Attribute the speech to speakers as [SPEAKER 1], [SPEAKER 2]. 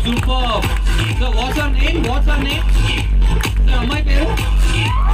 [SPEAKER 1] Superb. So what's her name? What's her name? So అమ్మాయి పేరు